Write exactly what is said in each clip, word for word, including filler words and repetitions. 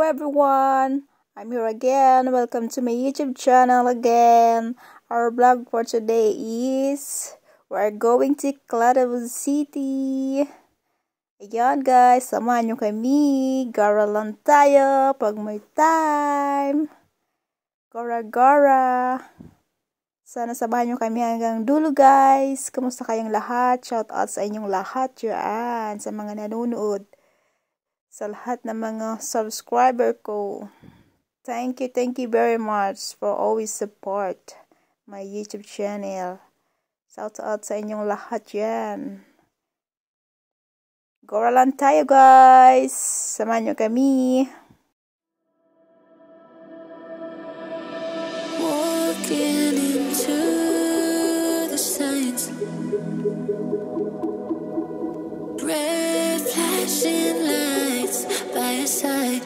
everyone, I'm here again. Welcome to my YouTube channel again. Our vlog for today is we're going to Claraval City. Ayan guys, samahan nyo kami. Gara lang tayo pag may time. Gara-gara. Sana samahan nyo kami hanggang dulo guys. Kamusta kayong lahat? Shout out sa inyong lahat yan. Sa mga nanonood. Sa lahat ng mga subscriber ko. Thank you, thank you very much for always support my YouTube channel. Shout out sa inyong lahat yan. Gora lang tayo guys. Samahan nyo kami. Walking into the signs. Red flashing lights by your side.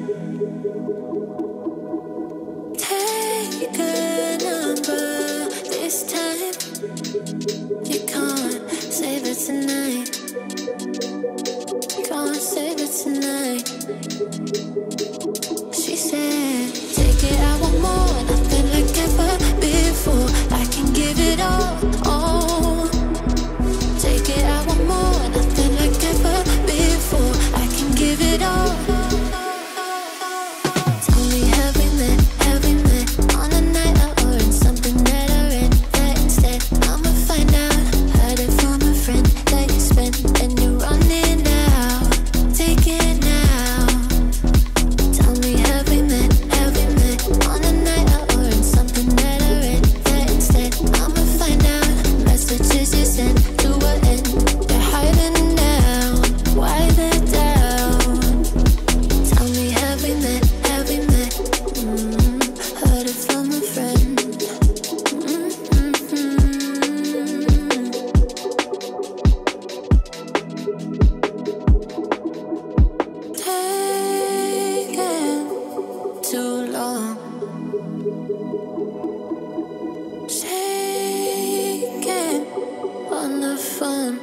Take a number this time. You can't save it tonight. Can't save it tonight. She said, take it, I want more. Nothing like ever before. I can give it all, all. Take it, I want more. Nothing like ever before. I can give it all. Tell me, have we met, have we met on a night out or in something that I read? That instead, I'ma find out. Heard it from a friend that you spent and you're running now. Take it now. Tell me, have we met, have we met on a night out or in something that I read? That instead, I'ma find out. Messages you sent to an end. You're hiding now. Why the doubt? Tell me, have we met, have we met? Mm, heard it from a friend. Mm-hmm. Taking too long. Shaking on the phone.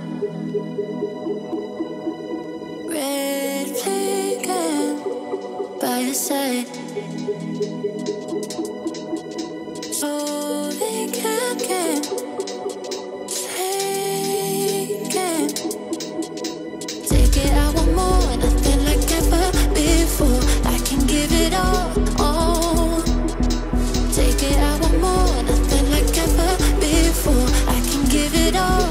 Red flagging by your side. So they can't get shaken. Take it, I want more. Nothing like ever before. I can give it all, all. Take it, I want more. Nothing like ever before. I can give it all.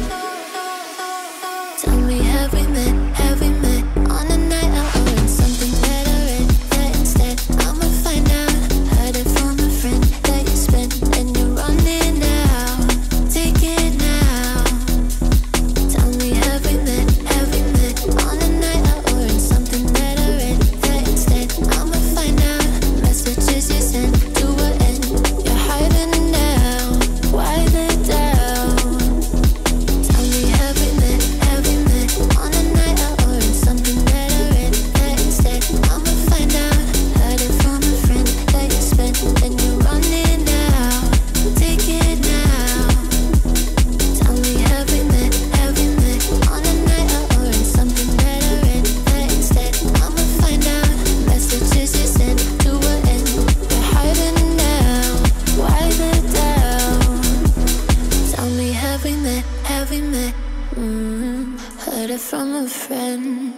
Tell me, have we met, have we met on a night out or in something that I read? That instead, I'ma find out. Heard it from a friend that you spent and you're running now. Take it now. Tell me, have we met, have we met on a night out or in something that I read? That instead, I'ma find out. Messages you sent to an end. You're hiding now. Why the doubt? Tell me, have we met, have we met on a night out or in something that I read? That instead, I'ma find out. Heard it from a friend that you spent and you're running now. Take it now. Tell me, have we met, have we met on a night out or in something that I read? That instead, I'ma find out. Messages you sent to an end. You're hiding now. Why the doubt? Tell me, have we met, have we met? Mm, heard it from a friend.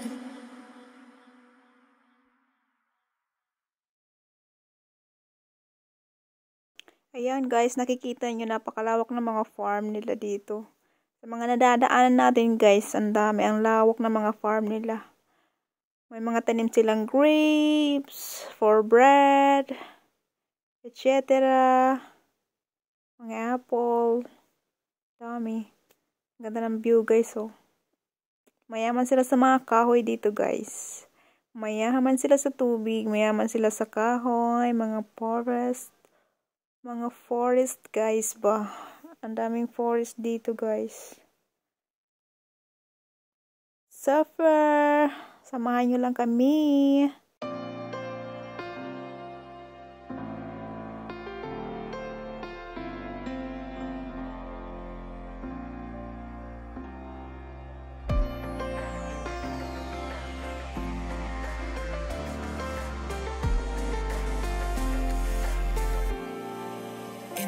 Ayan guys, nakikita nyo napakalawak ng mga farm nila dito. Sa mga nadadaanan natin guys, ang dami, ang lawak ng mga farm nila. May mga tanim silang grapes, for bread, et cetera. Mga apple. Dami. Ganda ng view guys oh. Mayaman sila sa mga kahoy dito guys. Mayaman sila sa tubig, mayaman sila sa kahoy, mga forest. Mga forest guys ba. Ang daming forest dito guys. Suffer. Samahan nyo lang kami.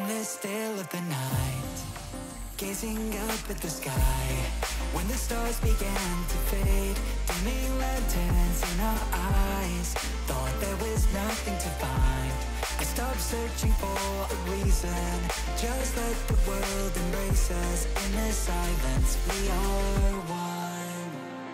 in the still of the night, gazing up at the sky. When the stars began to fade, dimming lanterns in our eyes, thought there was nothing to find. I stopped searching for a reason, just let the world embrace us. In the silence, we are one.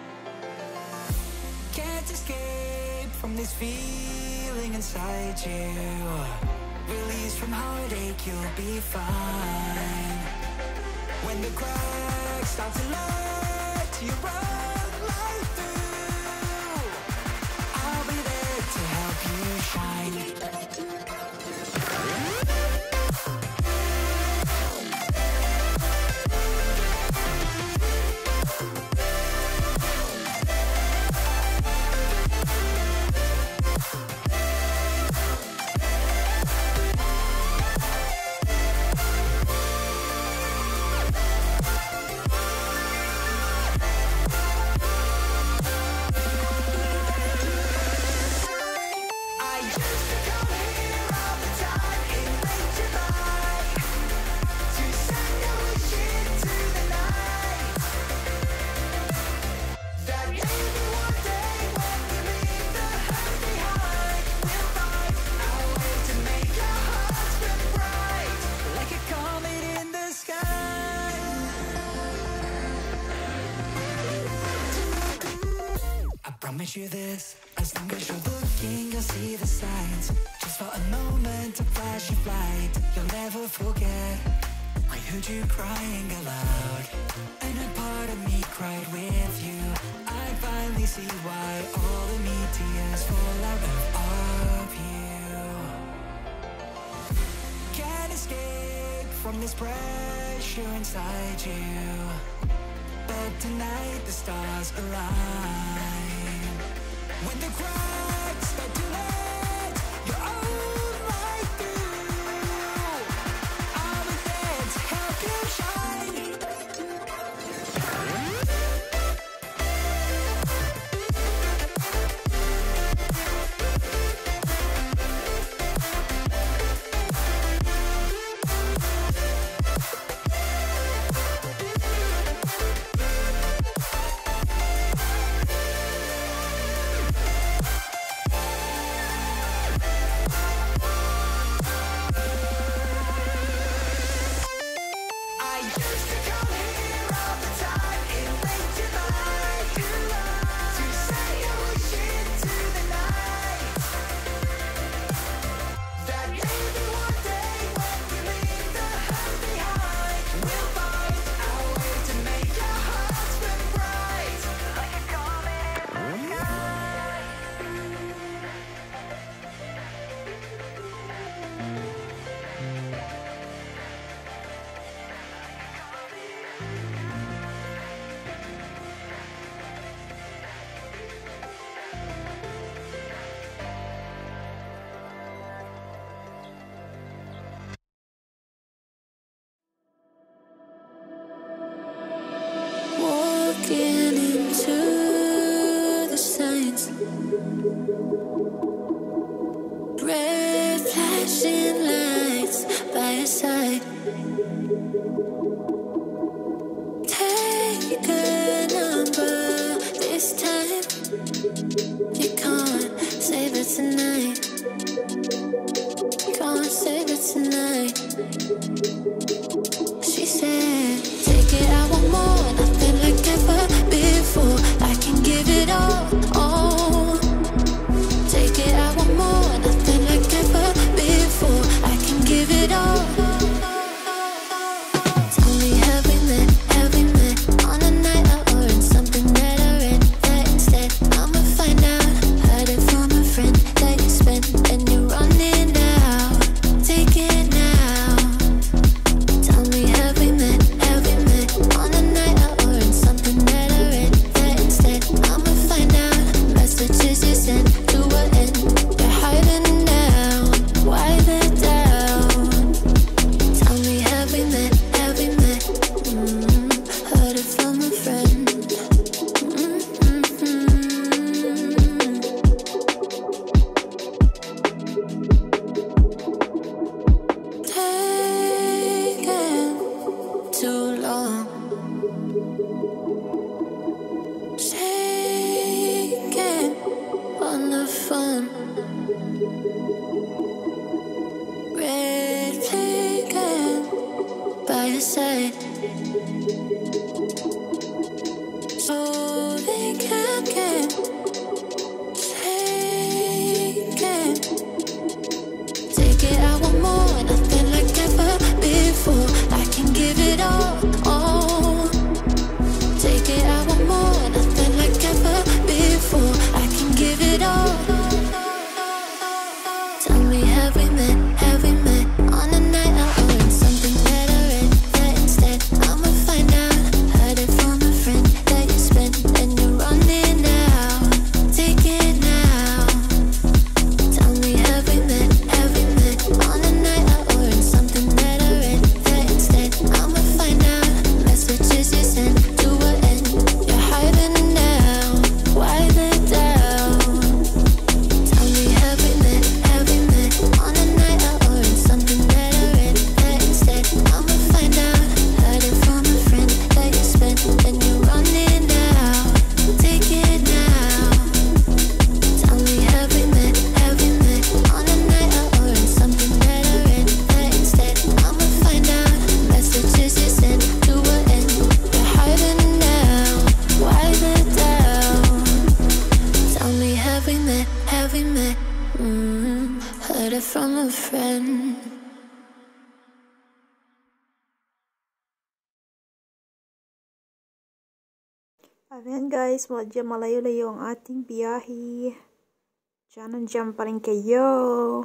Can't escape from this feeling inside you. Release from heartache, you'll be fine. When the cracks start to let you run right through, I'll be there to help you shine. Promise you this, as long as you're looking, you'll see the signs. Just for a moment, a flash of light, you'll never forget. I heard you crying aloud, and a part of me cried with you. I finally see why all the meteors fall out of you. Can't escape from this pressure inside you, but tonight the stars align. When the cracks start to let your own light through, I'll be there to help you shine. I said. So they can get take it. Take it, I want more, nothing like ever before. I can give it all, all. Take it, I want more, nothing like ever before. I can give it all. Tell me, have we met, have we met on a night out or in something that I read? That instead, I'ma find out. Heard it from a friend that you spent and you're running out. Take it now. Tell me, have we met, have we met on a night out or in something that I read? That instead, I'ma find out. Messages you sent to an end. You're hiding now. Why the doubt? Tell me, have we met, have we met on a night out or in something that I read? That instead, I'ma find out. Heard it from a friend that you spent and you're running out. Take it now. Tell me, have we met, have we met on a night out or in something that I read? That instead, I'ma find out. Messages you sent to an end. You're hiding now. Why the doubt? Tell me, have we met, have we met? Mm, heard it from a friend. Ayan guys, medyo malayo-layo ang ating biyahe. Diyan, nandiyan pa rin kayo.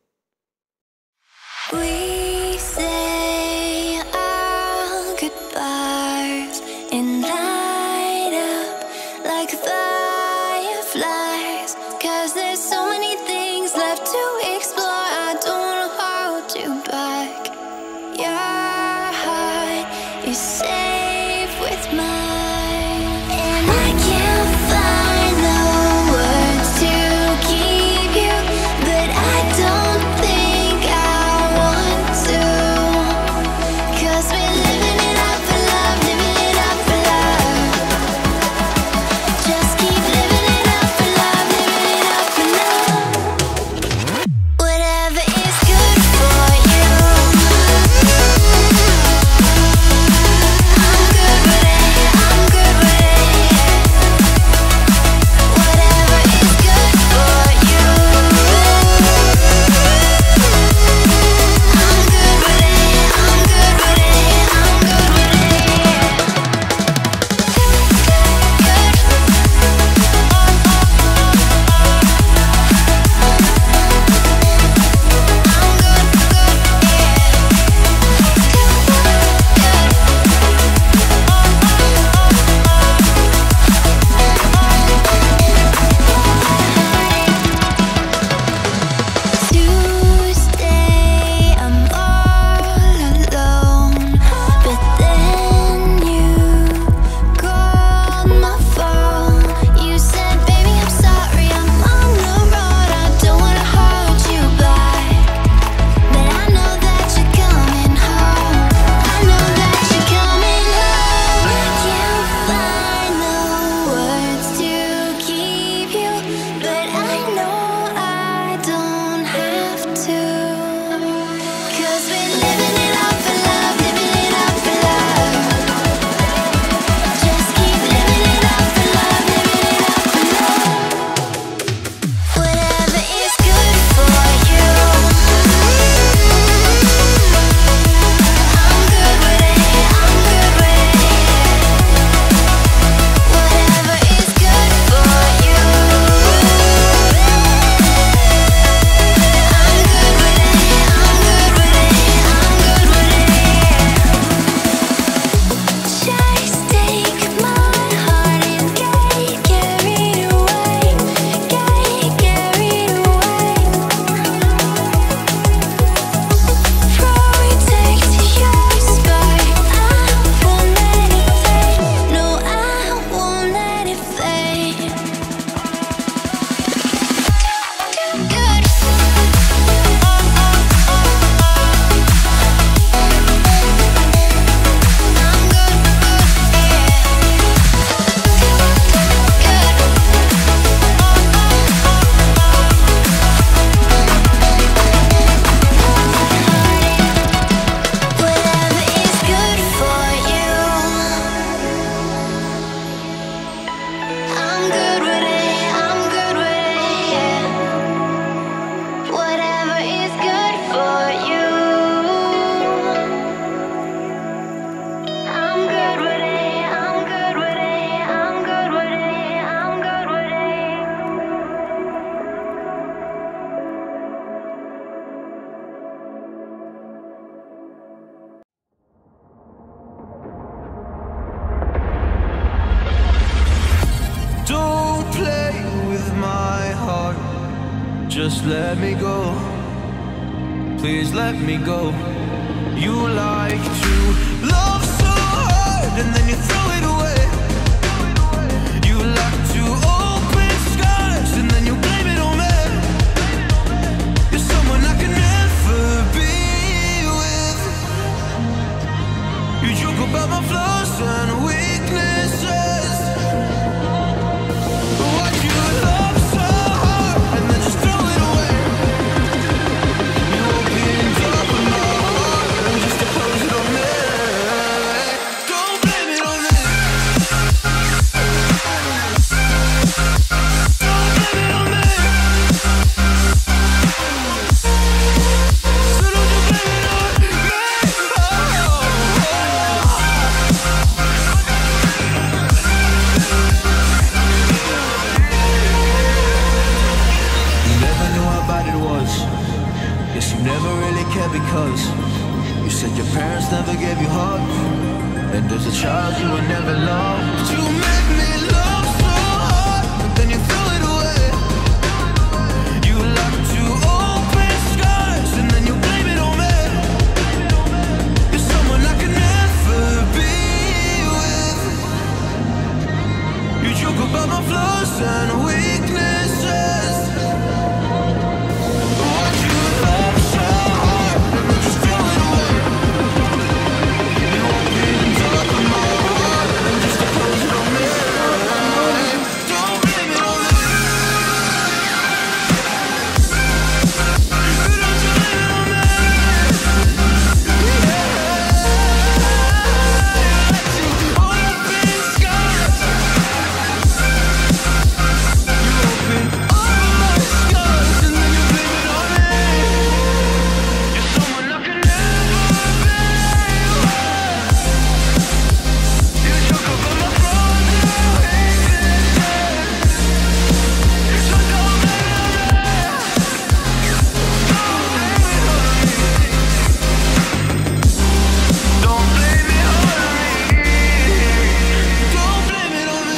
We say our goodbyes and light up like fireflies. Cause there's so many things left to explore. I don't wanna hold you back. Your heart is safe with mine. And I can't find the words to keep you, but I don't think I want to. Cause we're living it up for love, living it up for love. Just keep living it up for love, living it up for love. Whatever is good for you. Just let me go. Please let me go. You like to love so hard and then you throw it away. You like to open skies and then you blame it on me. You're someone I can never be with. You joke about my flaws and weaknesses. Why'd you love so hard and then just throw it away? You opened up my heart and just to close it on me. Don't blame it on me. Don't blame it on me. So don't you blame it on me. You never knew how bad it was. Yes, you never really cared because you said your parents never gave you hugs, and as a child you were never loved. You made me love so hard, but then you threw it away. You like to open skies and then you blame it on me. You're someone I can never be with. You joke about my flaws and weaknesses. Why'd you love so hard and then just throw it away? You opened up my heart and just to close it on me. Don't blame it on me. Don't you blame it on me. Open skies. You opened all my skies and then you blame it on me. You're someone I can never be with. You joke about my flaws and weaknesses. So don't blame it on me. Don't blame it on me. Don't blame it on me.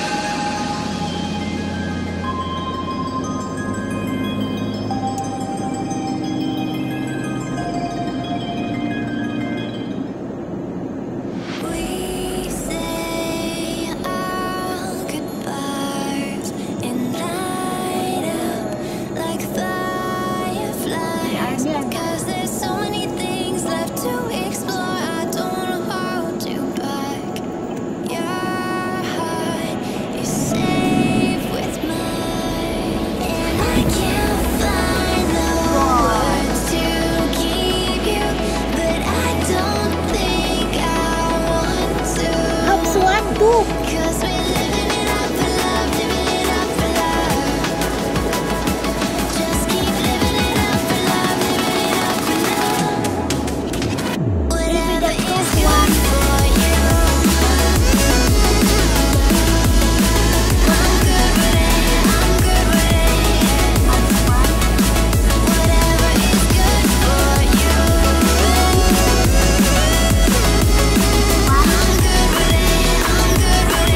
We say our goodbyes and light up like fireflies. 'Cause there's so many things left to explore. I don't wanna hold you back. Your heart is safe with mine, and I can't find the words to keep you, but I don't think I want to. ขับสวนดู 'Cause we're living it up for love, living it up for love. Just keep living it up for love, living it up for love. Whatever is good for you. I'm good with it, I'm good with it. Whatever is good for you. I'm good with it, I'm good with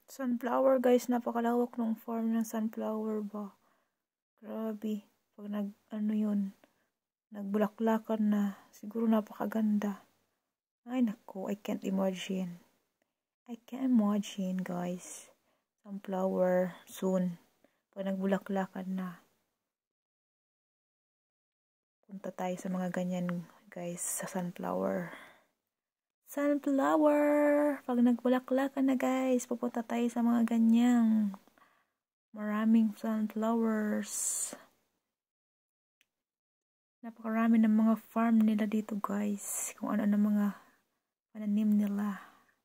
Sunflower guys, napakalawak ng farm ng sunflower ba. Grabe. Pag nag, ano yun, nagbulaklakan na, siguro napakaganda. Ay nako, I can't imagine. I can't imagine guys. Sunflower soon. Pag nagbulaklakan na. Punta tayo sa mga ganyan guys, sa sunflower. Sunflower! Pag nagbulaklakan na guys, pupunta tayo sa mga ganyang maraming sunflowers. Napakarami ng mga farm nila dito guys. Kung ano ng mga pananim nila.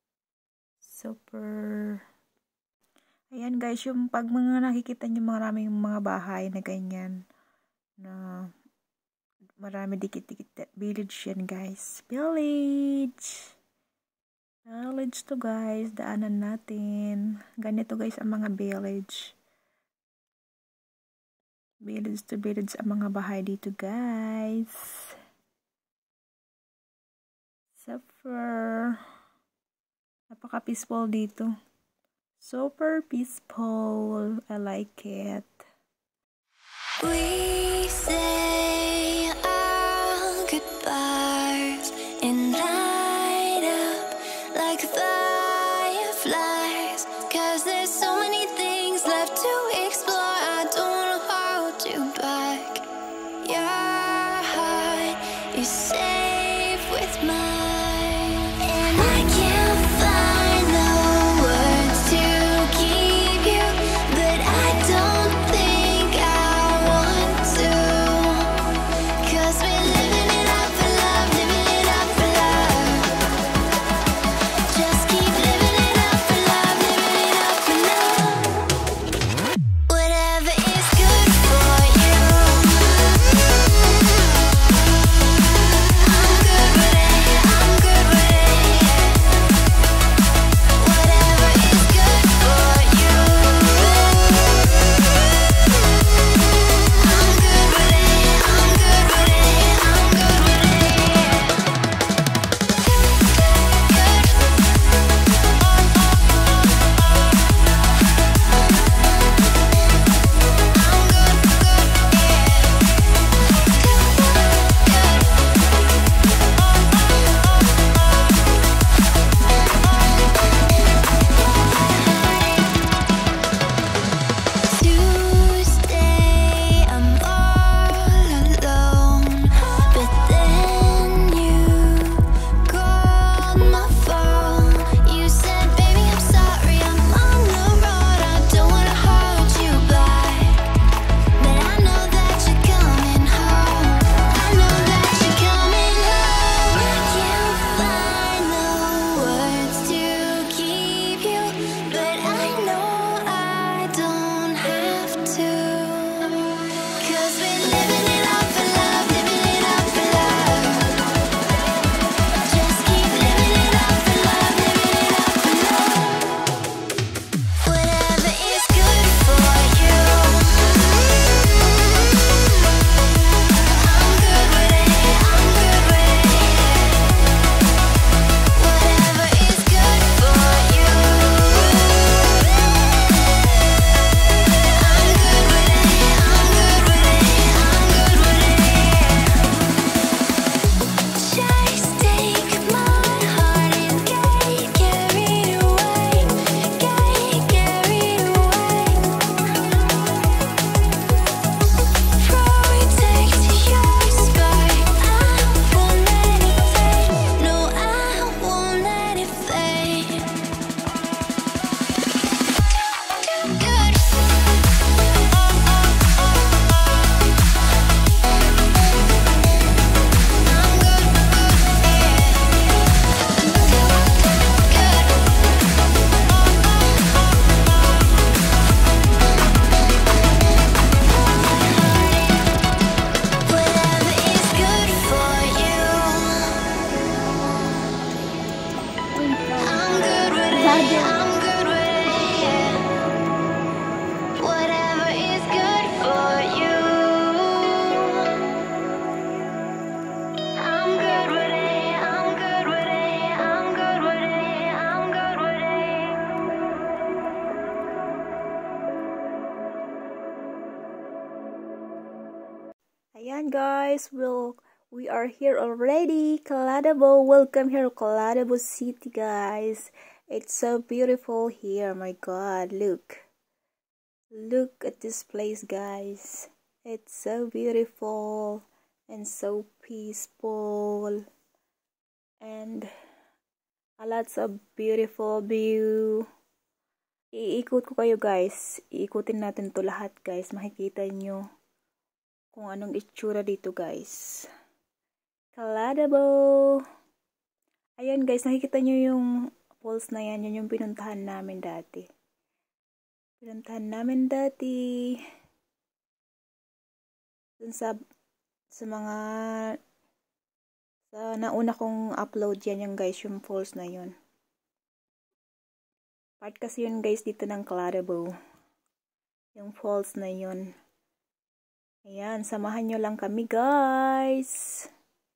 Super. Ayan guys, yung pag mga nakikita nyo maraming mga bahay na ganyan. Na marami dikit-dikit. Village yan guys. Village! Village to guys. Daanan natin. Ganito guys ang mga village. Village to village ang mga bahay dito guys. Super. Napaka peaceful dito. Super peaceful. I like it. We say our goodbyes and light up like fireflies, 'cause there's so many things left to explore. I don't wanna hold you back. Your heart is safe with mine, and I can't find the words to keep you, but I don't think I want to, 'cause we're living it up for love, living it up for love. Just keep living it up for love, living it up for love. Whatever is good for you, I'm good with it. Ayan guys, we'll, we are here already. Caladabo, welcome here Caladabo City guys. It's so beautiful here, my god, look. Look at this place guys. It's so beautiful and so peaceful. And a lots of beautiful view. Iikot ko kayo guys. Iikutin natin to lahat guys. Makikita nyo kung anong itsura dito guys. Caladabo. Ayan guys, nakikita nyo yung falls na yan. Yan yung pinuntahan namin dati. Pinuntahan namin dati. Dun sa, sa mga, sa nauna kong upload yan yung guys, yung falls na yun. Part kasi yun guys dito ng Caladabo. Yung falls na yun. Ayan, samahan nyo lang kami guys.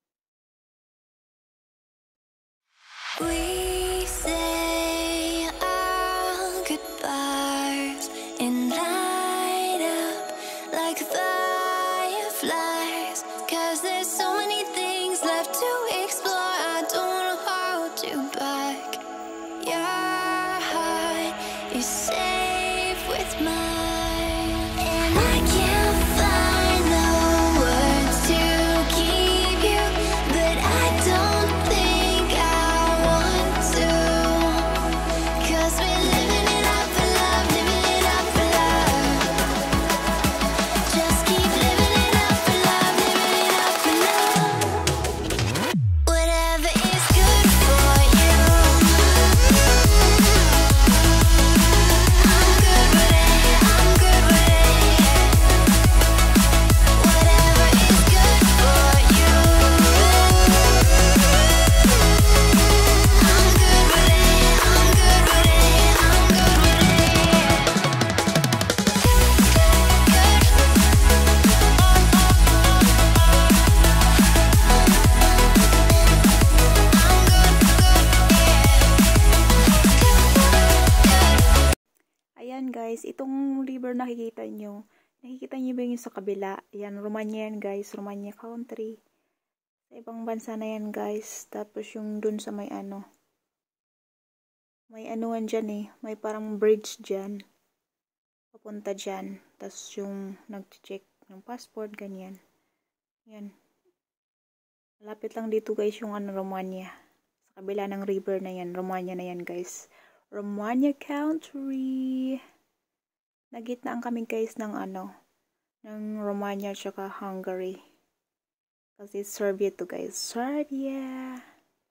We say our goodbyes and light up like fireflies, 'cause there's so many things left to explore. I don't wanna hold you back. Your heart is safe with mine, and I can't find the words to keep you, but I don't think I want to, 'cause we're living it up for love, living it up for love. Just keep living it up for love, living it up for love. Whatever is good for you, I'm good with it, I'm good with it. Whatever is good for you, I'm good with it, I'm good with it, I'm good with Ayan guys, itong river nakikita nyo. Nakikita nyo ba yung sa kabila? Ayan, Romania yan guys. Romania country. Sa ibang bansa na yan guys. Tapos yung dun sa may ano. May anuan dyan eh. May parang bridge dyan. Papunta dyan. Tapos yung nag-check ng passport, ganyan. Ayan. Malapit lang dito guys yung ano, Romania. Sa kabila ng river na yan. Romania na yan guys. Romania country. Nagitnaan kami guys ng ano, ng Romania tsaka Hungary. Kasi Serbia to guys. Serbia.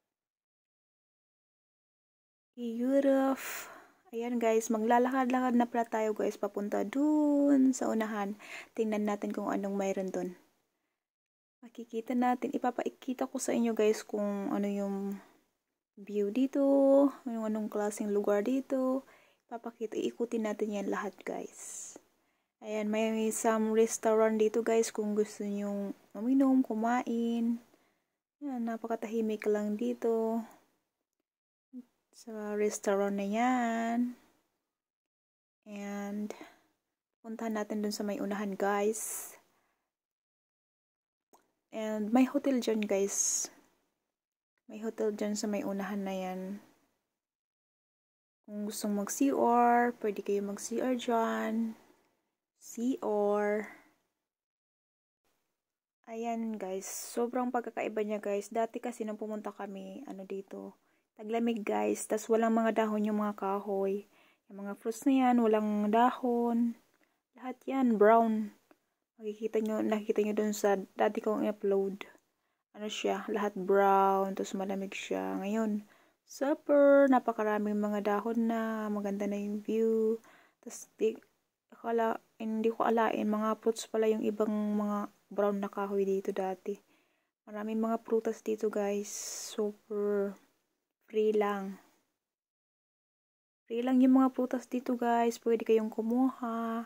Europe. Ayan guys, maglalakad-lakad na pala tayo guys papunta dun sa unahan. Tingnan natin kung anong mayroon dun. Makikita natin, ipapaikita ko sa inyo guys kung ano yung view dito, yung anong klaseng lugar dito. Papakita, iikutin natin yan lahat guys. Ayan, may some restaurant dito guys kung gusto nyong uminom, kumain. Ayan, napakatahimik lang dito sa restaurant na yan. And puntahan natin dun sa may unahan guys. And may hotel dyan guys. May hotel dyan sa may unahan na yan. Kung gustong mag-C R, pwede kayo mag-C R dyan. C R. Ayan guys, sobrang pagkakaiba niya guys. Dati kasi nung pumunta kami, ano dito, taglamig guys. Tas walang mga dahon yung mga kahoy. Yung mga fruits na yan, walang dahon. Lahat yan, brown. Makikita nyo, nakikita nyo dun sa dati kong i-upload. Ano siya, lahat brown, tapos malamig siya. Ngayon, super, napakaraming mga dahon na, maganda na yung view. Tapos, di, akala, hindi ko alain, mga fruits pala yung ibang mga brown na kahoy dito dati. Maraming mga prutas dito guys, super free lang. Free lang yung mga prutas dito guys, pwede kayong kumuha.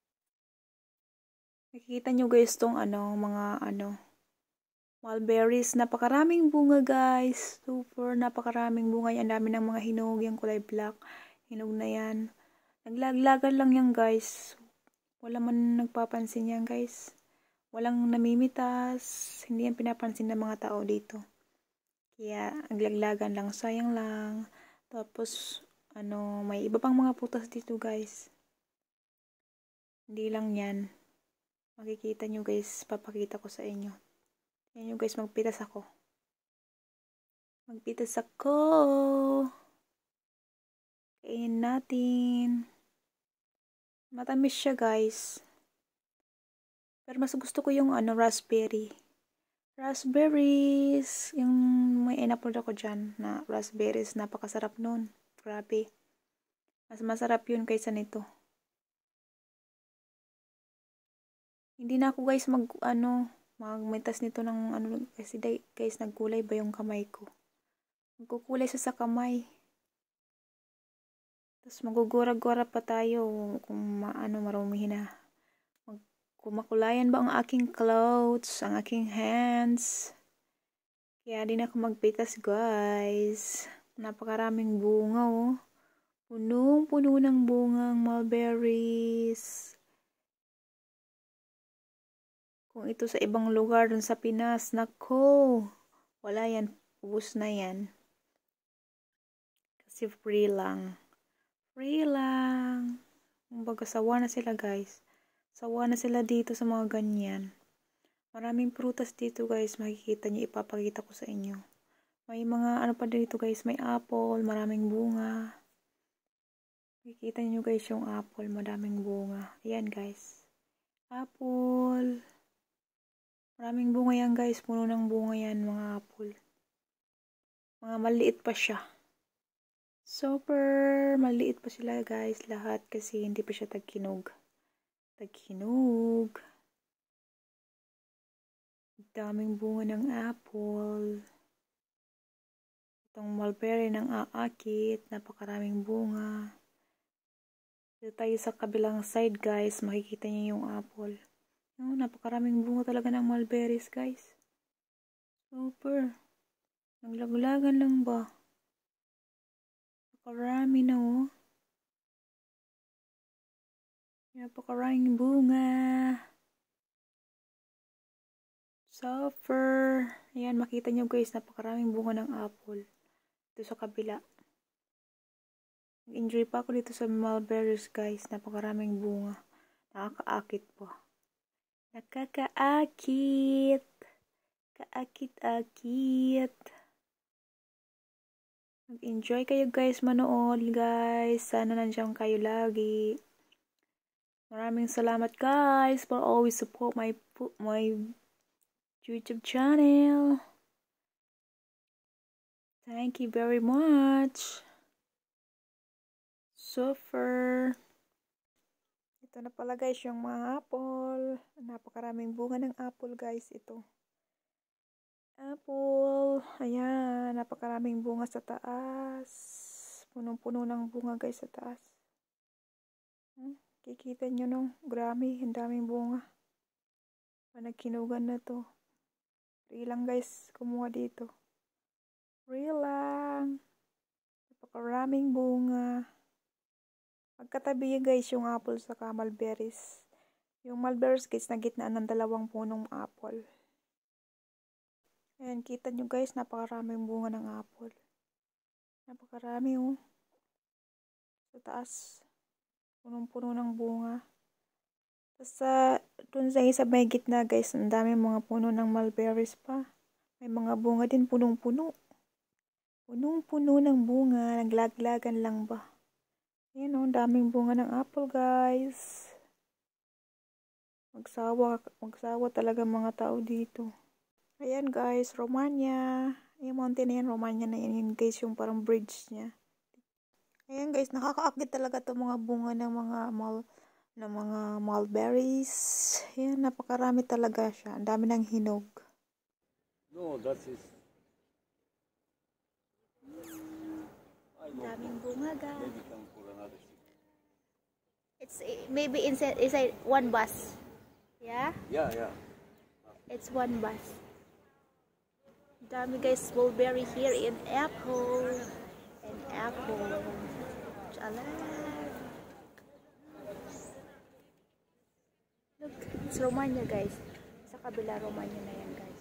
Nakikita nyo guys tong ano, mga ano, mulberries, napakaraming bunga guys. Super, napakaraming bunga yan. Dami ng mga hinog, yung kulay black. Hinog na yan. Naglaglagan lang yan guys. Wala man nagpapansin yan guys. walang namimitas, hindi yan pinapansin ng mga tao dito. Kaya aglaglagan lang, sayang lang. Tapos ano, may iba pang mga putas dito guys. Hindi lang yan. Makikita nyo guys, papakita ko sa inyo. Yan nyo guys, magpitas ako. Magpitas ako. Kainin natin. Matamis siya guys. Pero mas gusto ko yung ano, raspberry. Raspberries. Yung may in-upload ako dyan na raspberries. Napakasarap nun. Grabe. Mas masarap yun kaysa nito. Hindi na ako guys mag ano, magmitas nito ng ano kasi guys nagkulay ba yung kamay ko. Magkukulay siya sa kamay. Tapos magugura-gura pa tayo kung maano marumihin na. Mag kumakulayan ba ang aking clothes, ang aking hands. Kaya din ako magpitas guys. Napakaraming bunga oh. Punong-puno ng bungang mulberries. Kung ito sa ibang lugar dun sa Pinas, nako, wala yan, ubus na yan. Kasi free lang. Free lang. Kumbaga, sawa na sila guys. Sawa na sila dito sa mga ganyan. Maraming prutas dito guys, makikita nyo, ipapakita ko sa inyo. May mga ano pa dito guys, may apple, maraming bunga. Makikita nyo guys yung apple, maraming bunga. Ayan guys. Apple. Maraming bunga yan guys. Puno ng bunga yan mga apple. Mga maliit pa siya. Super maliit pa sila guys. Lahat kasi hindi pa siya tagkinog. Tagkinog. Daming bunga ng apple. Itong mulberry ng aakit. Napakaraming bunga. Dito tayo sa kabilang side guys. Makikita niyo yung apple. Oh, napakaraming bunga talaga ng mulberries guys. Super. Naglaglagan lang ba? Napakarami na oh. Napakaraming bunga. Super. Ayan, makita nyo guys, napakaraming bunga ng apple. Dito sa kabila. Nag-enjoy pa ako dito sa mulberries guys. Napakaraming bunga. Nakakaakit pa. Nakakaakit. Kaakit-akit. Mag-enjoy kayo guys manood guys. Sana nandiyan kayo lagi. Maraming salamat guys for always support my my YouTube channel. Thank you very much. Super. Ito na pala guys yung mga apple. Napakaraming bunga ng apple guys ito. Apple. Ayan. Napakaraming bunga sa taas. Punong-puno ng bunga guys sa taas. Hmm? Kikita nyo no. Grabe. Ang daming bunga. Nagkinugan na to. Free lang guys. Kumuha dito. Free lang. Napakaraming bunga. Magkatabi guys yung apple sa mulberries. Yung mulberries guys na gitna ng dalawang punong apple. Ayan, kita nyo guys, napakaraming bunga ng apple. Napakarami oh. Sa taas, punong-puno ng bunga. Tapos sa, dun sa isa may gitna guys, ang dami mga puno ng mulberries pa. May mga bunga din punong-puno. Punong-puno ng bunga, naglaglagan lang ba? Ayan o, daming bunga ng apple guys. Magsawa, magsawa talaga mga tao dito. Ayan guys, Romania. Yung mountain na yan, Romania na yan. Yun guys, yung parang bridge niya. Ayan guys, nakakaakit talaga itong mga bunga ng mga mal, ng mga mulberries. Ayan, napakarami talaga siya. Ang dami ng hinog. No, that is... Ang daming bunga guys. Maybe come for another city. It's maybe inside inside one bus. Yeah? Yeah, yeah. It's one bus. Dami guys, mulberry here in apple. And apple. Alive. Look, it's Romania guys. kabila Romania na yan guys.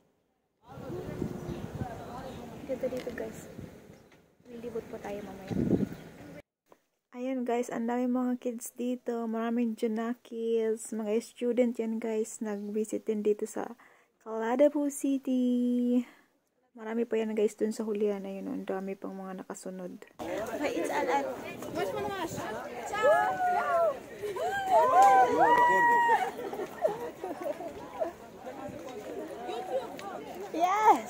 Ganda dito guys. Lilibot pa tayo mamaya. Ayan guys, ang dami mga kids dito. Maraming Junakis. Mga student yan guys. Nag-visit din dito sa Caladabu City. Marami pa yan guys dun sa hulihan na yun. Ang dami pang mga nakasunod. Okay, it's Alan. Mas mo naman. Ciao! Yes!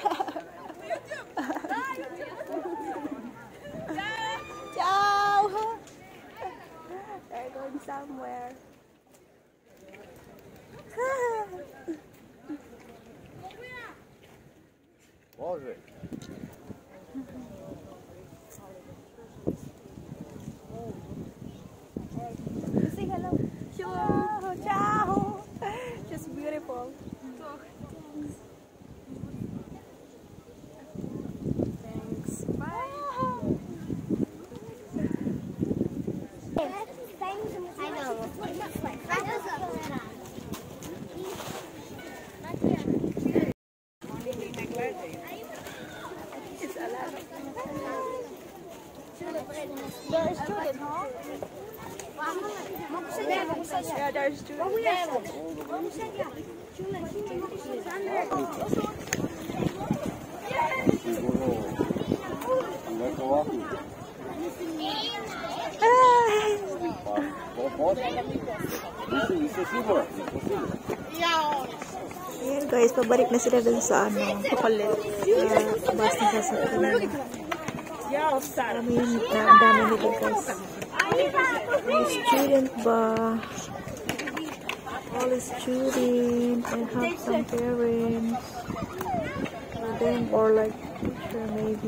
Ciao! They're going somewhere. Može. Say hello. Ciao! Ciao! Just beautiful. Thanks. Bye. I know. It's a lot. There is student, huh? Yeah, there is student. Neko ovako. Nisi, nisi siguran. Ayan guys, pabalik na sila dun sa ano, pakulit. Uh, bus na sasakyan. Marami yun, ang dami nito guys. All student ba? All student and have some parents. For them or like teacher maybe.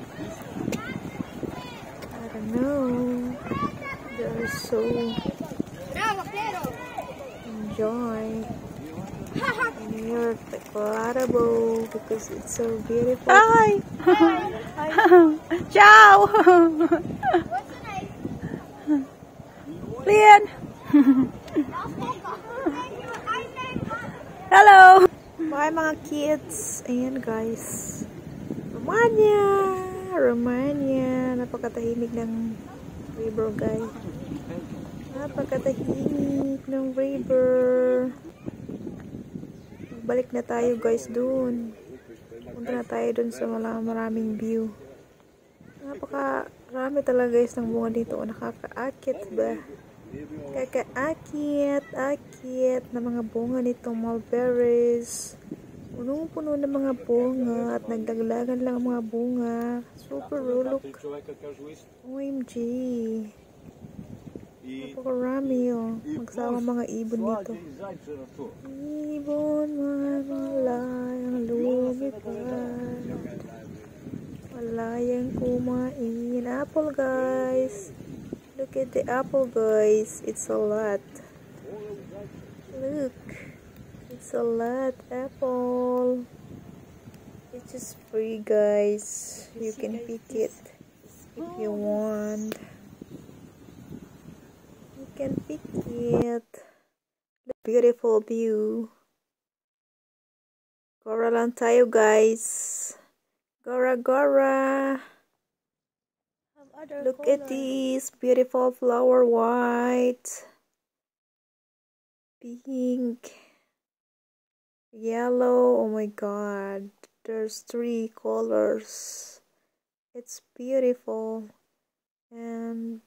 I don't know. They're so enjoy. Near the Caladabu because it's so beautiful. Hi! Hi! Ciao! Lian! Hello! Bye mga kids! Ayan guys. Romania! Romania! Napakatahimik ng river guys. Napakatahimik ng river. Balik na tayo guys dun. Punta na tayo dun sa maraming view. Napakarami talaga guys ng bunga dito. Nakakaakit ba? Kakaakit, akit na mga bunga nitong mulberries. Punong-puno ng mga bunga at nagdaglagan lang mga bunga. Super look. O M G. Napakarami oh. Magsama mga ibon dito. Ibon malayang lumipad. Malayang kumain. Apple guys. Look at the apple guys. It's a lot. Look. It's a lot apple. It's just free guys. You can pick it if you want. You can pick it. The beautiful view. Gora lang tayo guys. Gora gora. Look at this beautiful flower, white, pink, yellow. Oh my god, there's three colors. It's beautiful. And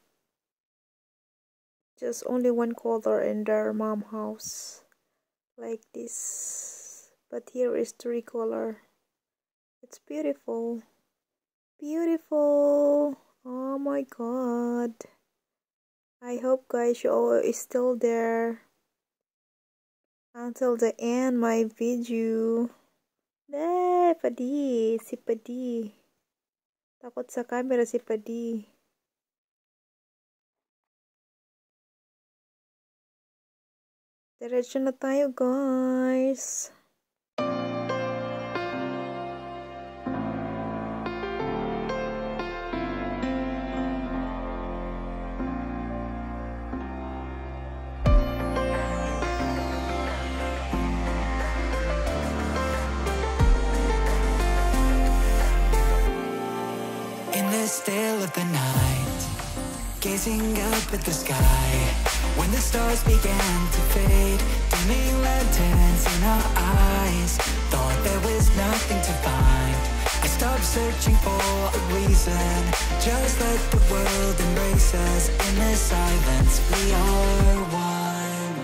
just only one color in their mom house, like this. But here is three color. It's beautiful. Beautiful. Oh my god. I hope guys you all is still there until the end my video. Eh, Padi, si Padi. Takot sa camera si Padi. Diretso na tayo guys. still of the night, gazing up at the sky. When the stars began to fade, dimming lanterns in our eyes, thought there was nothing to find. I stopped searching for a reason, just let the world embrace us. In the silence we are one.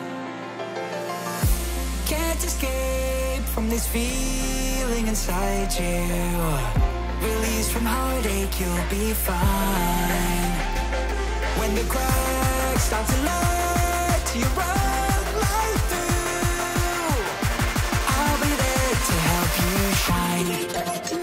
Can't escape from this feeling inside you. Release from heartache, you'll be fine. When the cracks start to let you run right through, I'll be there to help you shine.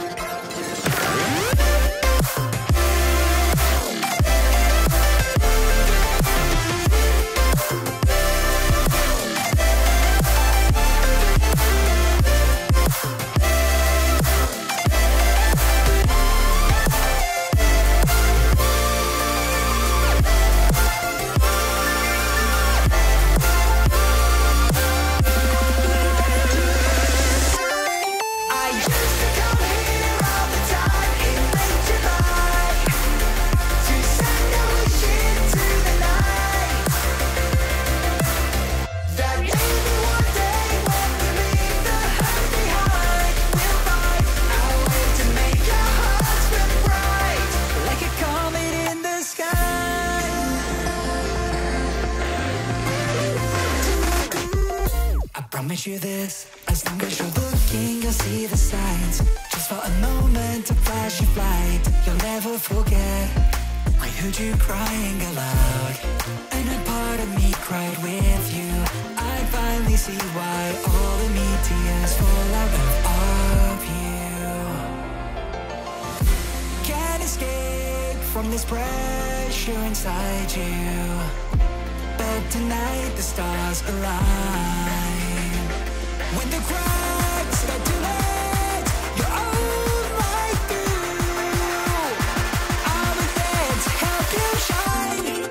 Promise you this, as long as you're looking, you'll see the signs. Just for a moment, a flash of light, you'll never forget. I heard you crying aloud, and a part of me cried with you. I finally see why all the meteors fall out of you. Can't escape from this pressure inside you, but tonight the stars align. When the cracks start to let your own light through, I'll be there to help you shine.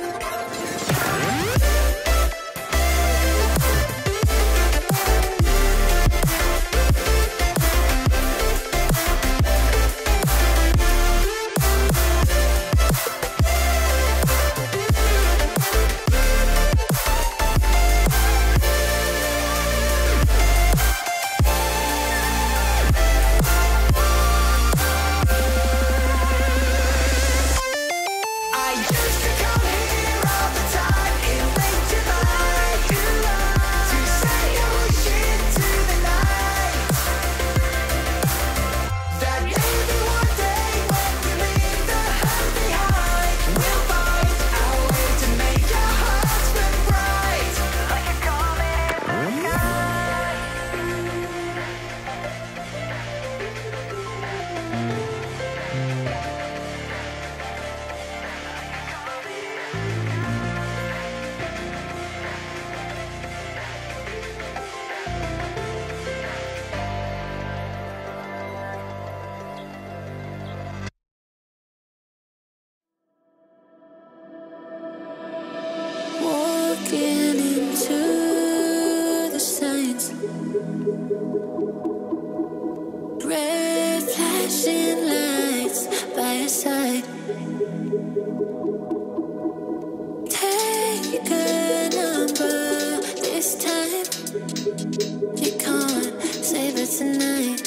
Walking into the signs, red flashing lights by your side. Take a number this time. You can't save it tonight.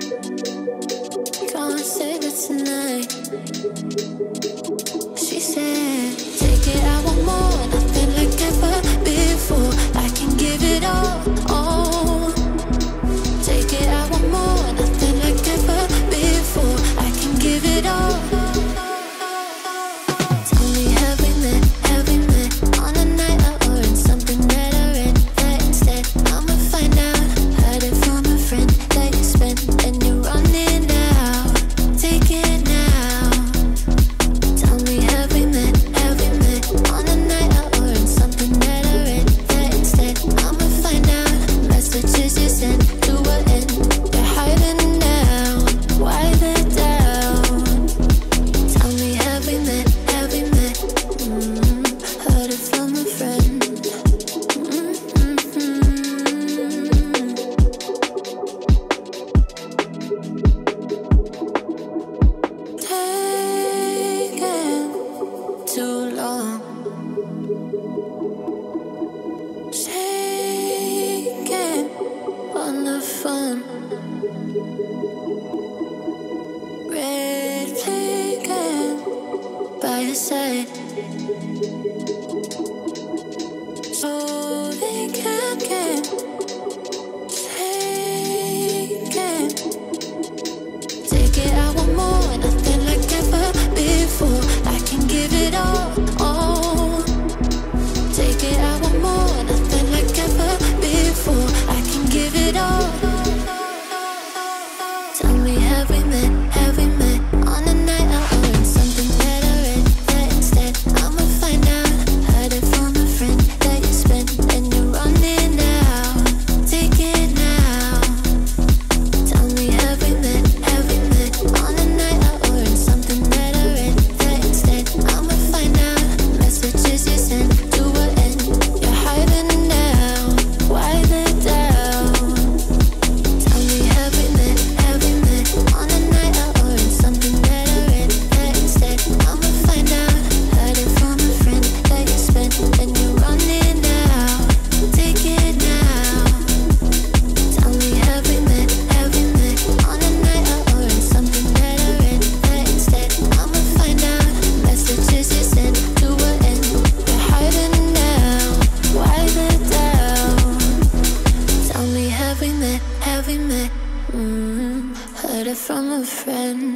Can't save it tonight. She said, take it, I want more. Nothing like ever before. I can give it all, all. Take it, I want more. Nothing like ever before. on. Red flag by your side, so they can't get taken. Take it, I want more, nothing like ever before. I can give it all, all. Take it, I want more, nothing like ever before. I can give it all. Tell me, have we met, have we met on a night out or in something that I read? That instead I'ma find out. Heard it from a friend that you spent and you're running out. Take it now. Tell me, have we met, have we met on a night out or in something that I read? That instead I'ma find out. Messages you sent to an end. You're hiding now. Why the doubt? Tell me, have we met, have we met on a night out or in something that I read? That instead I'ma find out. Heard it from a friend that you spent and you're running out. Take it now. Tell me, have we met, have we met on a night out or in something that I read? That instead I'ma find out. Messages you sent to an end. You're hiding now. Why the doubt? Tell me, have we met, have we met? Mm, heard it from a friend.